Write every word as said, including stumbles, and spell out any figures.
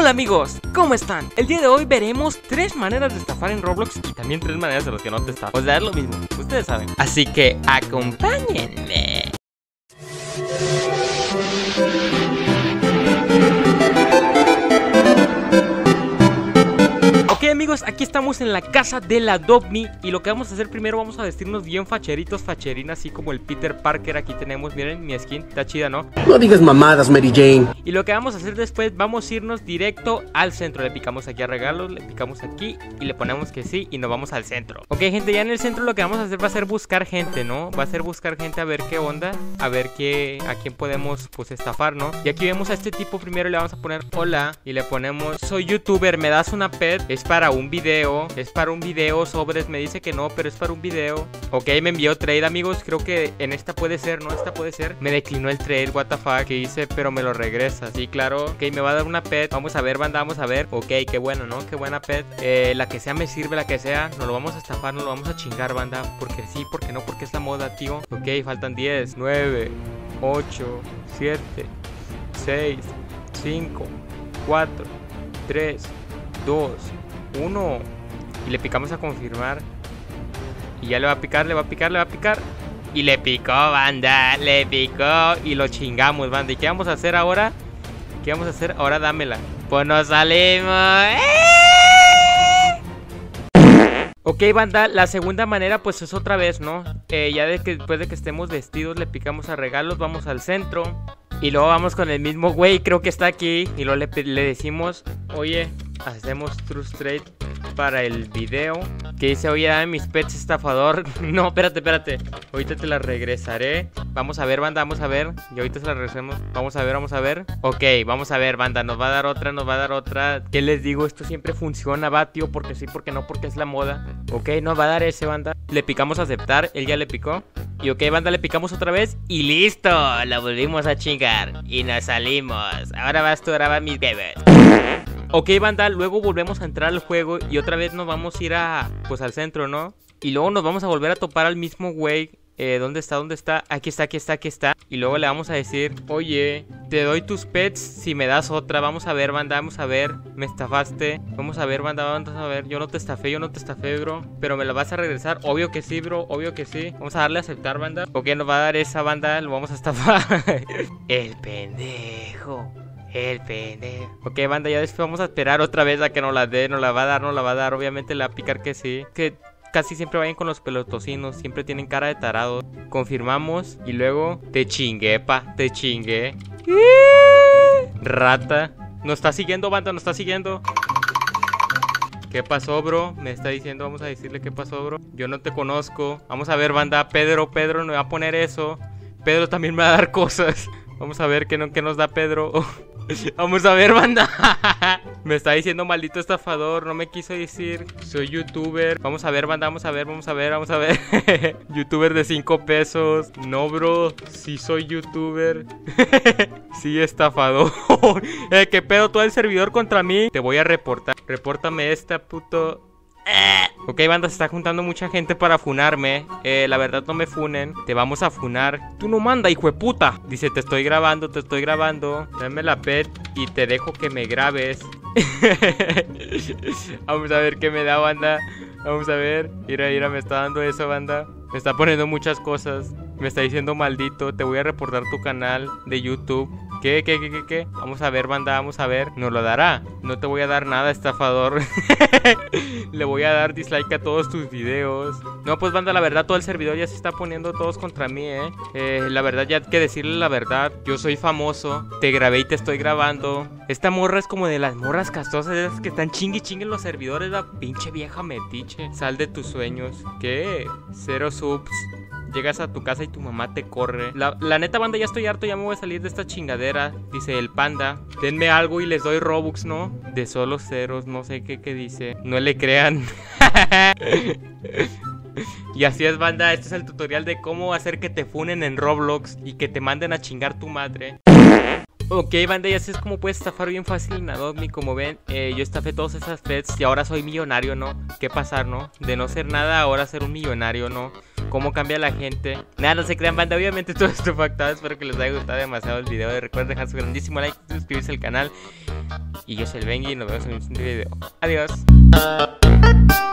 Hola amigos, ¿cómo están? El día de hoy veremos tres maneras de estafar en Roblox y también tres maneras de los que no te estafan. O sea, es lo mismo, ustedes saben. Así que acompáñenme. Ok amigos, aquí estamos en la casa de la Adobe y lo que vamos a hacer primero, vamos a vestirnos bien facheritos, facherinas, así como el Peter Parker. Aquí tenemos, miren, mi skin, está chida, ¿no? No digas mamadas, Mary Jane. Y lo que vamos a hacer después, vamos a irnos directo al centro. Le picamos aquí a regalos, le picamos aquí y le ponemos que sí y nos vamos al centro. Ok gente, ya en el centro lo que vamos a hacer va a ser buscar gente, ¿no? Va a ser buscar gente a ver qué onda, a ver qué, a quién podemos pues estafar, ¿no? Y aquí vemos a este tipo primero, le vamos a poner hola y le ponemos soy youtuber, ¿me das una pet? Es para un video, es para un video, sobres, me dice que no, pero es para un video. Ok, me envió trade amigos, creo que en esta puede ser, ¿no? Esta puede ser. Me declinó el trade, what the fuck, que hice, pero me lo regresa. Sí, claro, ok, me va a dar una pet. Vamos a ver, banda, vamos a ver. Ok, qué bueno, ¿no? Qué buena pet. eh, La que sea me sirve, la que sea. Nos lo vamos a estafar, nos lo vamos a chingar, banda. Porque sí, porque no, porque es la moda, tío. Ok, faltan diez, nueve, ocho, siete, seis, cinco, cuatro, tres, dos, uno. Y le picamos a confirmar. Y ya le va a picar, le va a picar, le va a picar. Y le picó, banda, le picó. Y lo chingamos, banda. ¿Y qué vamos a hacer ahora? ¿Qué vamos a hacer? Ahora dámela. Pues nos salimos. Ok, banda, la segunda manera pues es otra vez, ¿no? Eh, ya de que después de que estemos vestidos le picamos a regalos, vamos al centro. Y luego vamos con el mismo güey, creo que está aquí. Y luego le, le decimos, oye, hacemos true straight para el video. Que dice, oye, dame mis pets, estafador. No, espérate, espérate. Ahorita te las regresaré. Vamos a ver, banda, vamos a ver. Y ahorita se las regresemos. Vamos a ver, vamos a ver. Ok, vamos a ver, banda. Nos va a dar otra, nos va a dar otra. ¿Qué les digo? Esto siempre funciona, va, tío. Porque sí, porque no, porque es la moda. Ok, nos va a dar ese, banda. Le picamos a aceptar. Él ya le picó. Y ok, banda, le picamos otra vez. Y listo, lo volvimos a chingar. Y nos salimos. Ahora vas tú a grabar mis bebés. Ok, banda, luego volvemos a entrar al juego. Y otra vez nos vamos a ir a, pues al centro, ¿no? Y luego nos vamos a volver a topar al mismo güey. Eh, ¿dónde está? ¿Dónde está? Aquí está, aquí está, aquí está. Y luego le vamos a decir, oye, te doy tus pets si me das otra. Vamos a ver, banda, vamos a ver. Me estafaste. Vamos a ver, banda, vamos a ver. Yo no te estafé, yo no te estafé, bro. Pero me la vas a regresar. Obvio que sí, bro, obvio que sí. Vamos a darle a aceptar, banda. Ok, nos va a dar esa, banda. Lo vamos a estafar. El pendejo. El pendejo. Ok, banda, ya después vamos a esperar otra vez a que nos la dé. Nos la va a dar, nos la va a dar. Obviamente le va a picar que sí. Que casi siempre vayan con los pelotocinos. Siempre tienen cara de tarado. Confirmamos. Y luego te chingué, pa. Te chingué. Rata. Nos está siguiendo, banda, nos está siguiendo. ¿Qué pasó, bro? Me está diciendo, vamos a decirle qué pasó, bro. Yo no te conozco. Vamos a ver, banda. Pedro, Pedro me va a poner eso. Pedro también me va a dar cosas. Vamos a ver qué, no, qué nos da Pedro. Vamos a ver, banda. Me está diciendo maldito estafador. No me quiso decir, soy youtuber. Vamos a ver, banda, vamos a ver, vamos a ver, vamos a ver. Youtuber de cinco pesos. No, bro, sí soy youtuber. Sí, estafador. eh, ¿Qué pedo? Todo el servidor contra mí. Te voy a reportar. Repórtame esta, puto. Ok, banda, se está juntando mucha gente para funarme. eh, La verdad no me funen. Te vamos a funar. Tú no manda, hijo de puta. Dice, te estoy grabando, te estoy grabando. Dame la pet y te dejo que me grabes. Vamos a ver qué me da, banda. Vamos a ver. Mira, mira, me está dando eso, banda. Me está poniendo muchas cosas. Me está diciendo maldito. Te voy a reportar tu canal de YouTube. ¿Qué, qué, qué, qué, qué? Vamos a ver, banda, vamos a ver. ¿Nos lo dará? No te voy a dar nada, estafador. Le voy a dar dislike a todos tus videos. No, pues, banda, la verdad, todo el servidor ya se está poniendo todos contra mí, ¿eh? eh la verdad, ya hay que decirle la verdad. Yo soy famoso. Te grabé y te estoy grabando. Esta morra es como de las morras castosas, esas que están chingui chingue en los servidores. La pinche vieja metiche. Sal de tus sueños. ¿Qué? Cero subs. Llegas a tu casa y tu mamá te corre. La, la neta, banda, ya estoy harto. Ya me voy a salir de esta chingadera. Dice el panda, denme algo y les doy Robux, ¿no? De solo ceros, no sé qué, qué dice. No le crean. Y así es, banda. Este es el tutorial de cómo hacer que te funen en Roblox y que te manden a chingar tu madre. Ok, banda, y así es como puedes estafar bien fácil en Adobe. Como ven, eh, yo estafé todas esas pets y ahora soy millonario, ¿no? ¿Qué pasar, no? De no ser nada, ahora ser un millonario, ¿no? cómo cambia la gente. Nada, no se crean, banda, obviamente todo esto factado. Espero que les haya gustado demasiado el video. Recuerden dejar su grandísimo like, suscribirse al canal. Y yo soy el Bengi y nos vemos en el siguiente video. Adiós.